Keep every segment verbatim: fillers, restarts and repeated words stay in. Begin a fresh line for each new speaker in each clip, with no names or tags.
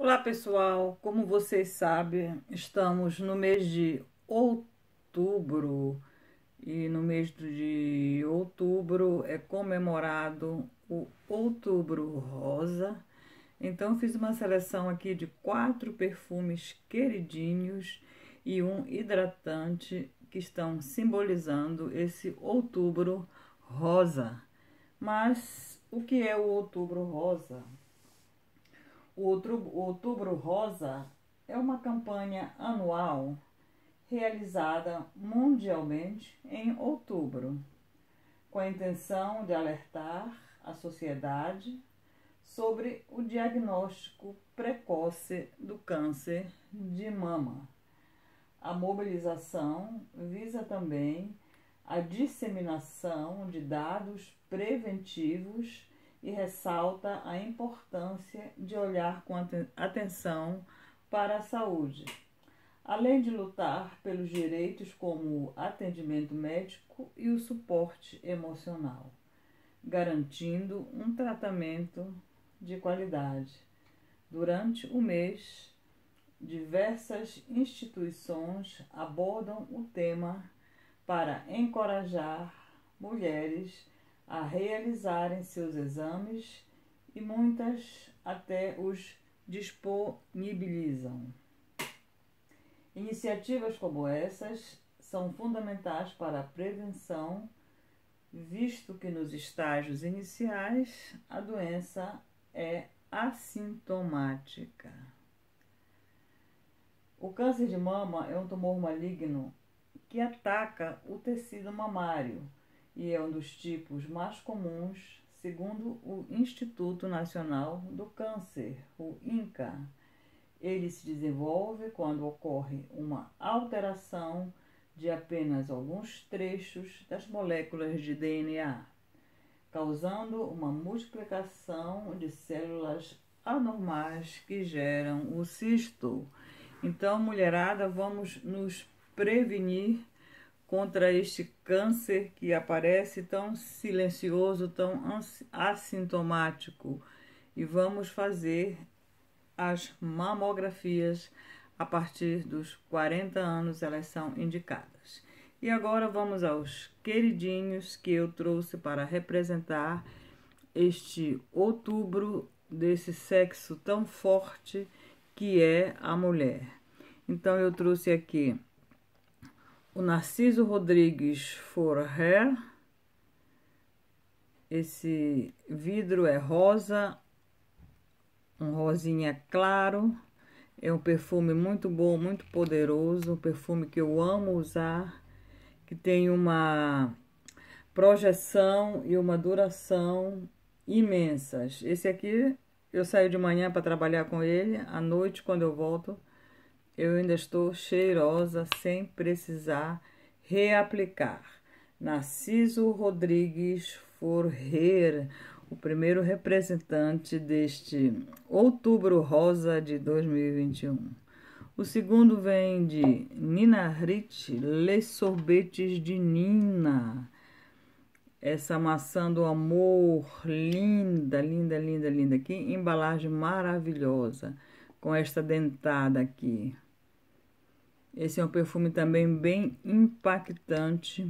Olá pessoal, como vocês sabem, estamos no mês de outubro e no mês de outubro é comemorado o Outubro Rosa. Então fiz uma seleção aqui de quatro perfumes queridinhos e um hidratante que estão simbolizando esse Outubro Rosa. Mas o que é o Outubro Rosa? O Outubro Rosa é uma campanha anual realizada mundialmente em outubro, com a intenção de alertar a sociedade sobre o diagnóstico precoce do câncer de mama. A mobilização visa também a disseminação de dados preventivos e ressalta a importância de olhar com atenção para a saúde, além de lutar pelos direitos como o atendimento médico e o suporte emocional, garantindo um tratamento de qualidade. Durante o mês, diversas instituições abordam o tema para encorajar mulheres a realizarem seus exames e muitas até os disponibilizam. Iniciativas como essas são fundamentais para a prevenção, visto que nos estágios iniciais a doença é assintomática. O câncer de mama é um tumor maligno que ataca o tecido mamário e é um dos tipos mais comuns, segundo o Instituto Nacional do Câncer, o INCA. Ele se desenvolve quando ocorre uma alteração de apenas alguns trechos das moléculas de D N A, causando uma multiplicação de células anormais que geram o cisto. Então, mulherada, vamos nos prevenir contra este câncer que aparece tão silencioso, tão assintomático. E vamos fazer as mamografias a partir dos quarenta anos, elas são indicadas. E agora vamos aos queridinhos que eu trouxe para representar este outubro desse sexo tão forte que é a mulher. Então eu trouxe aqui o Narciso Rodrigues For Hair. Esse vidro é rosa, um rosinha claro. É um perfume muito bom, muito poderoso, um perfume que eu amo usar, que tem uma projeção e uma duração imensas. Esse aqui eu saio de manhã para trabalhar com ele, à noite quando eu volto eu ainda estou cheirosa sem precisar reaplicar. Narciso Rodrigues For Hair, o primeiro representante deste Outubro Rosa de dois mil e vinte e um. O segundo vem de Nina Ricci, Les Sorbetes de Nina. Essa maçã do amor, linda, linda, linda, linda. Que embalagem maravilhosa, com esta dentada aqui. Esse é um perfume também bem impactante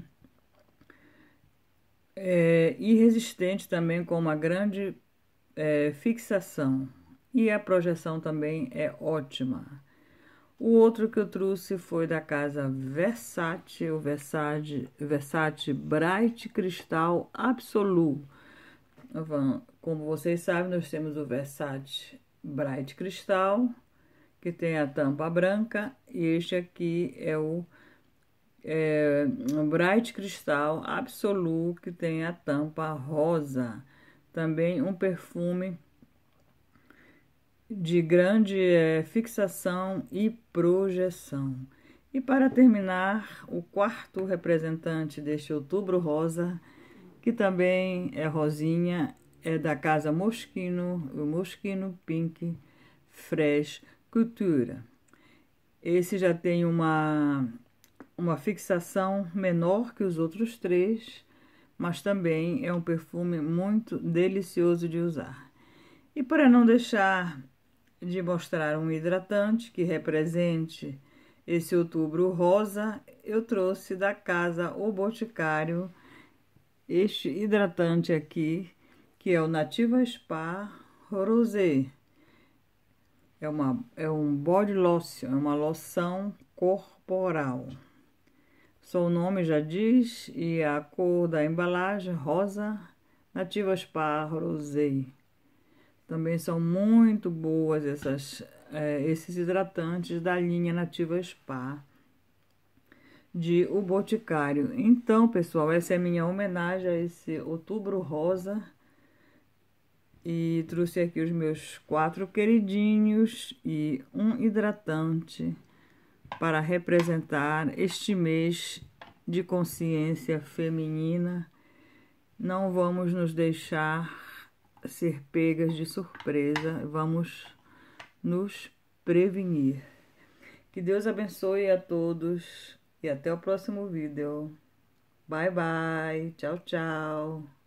é, e resistente também, com uma grande é, fixação. E a projeção também é ótima. O outro que eu trouxe foi da casa Versace, o Versace, Versace Bright Crystal Absolute. Como vocês sabem, nós temos o Versace Bright Crystal, que tem a tampa branca, e este aqui é o é, Bright Crystal Absolute, que tem a tampa rosa. Também um perfume de grande é, fixação e projeção. E para terminar, o quarto representante deste Outubro Rosa, que também é rosinha, é da casa Moschino, o Moschino Pink Fresh Couture. Esse já tem uma, uma fixação menor que os outros três, mas também é um perfume muito delicioso de usar. E para não deixar de mostrar um hidratante que represente esse outubro rosa, eu trouxe da Casa O Boticário este hidratante aqui, que é o Nativa Spa Rosé. É, uma, é um body lotion, é uma loção corporal. Só o nome já diz, e a cor da embalagem rosa, Nativa Spa Rosé. Também são muito boas essas, é, esses hidratantes da linha Nativa Spa de O Boticário. Então, pessoal, essa é a minha homenagem a esse outubro rosa. E trouxe aqui os meus quatro queridinhos e um hidratante para representar este mês de consciência feminina. Não vamos nos deixar ser pegas de surpresa, vamos nos prevenir. Que Deus abençoe a todos e até o próximo vídeo. Bye, bye. Tchau, tchau.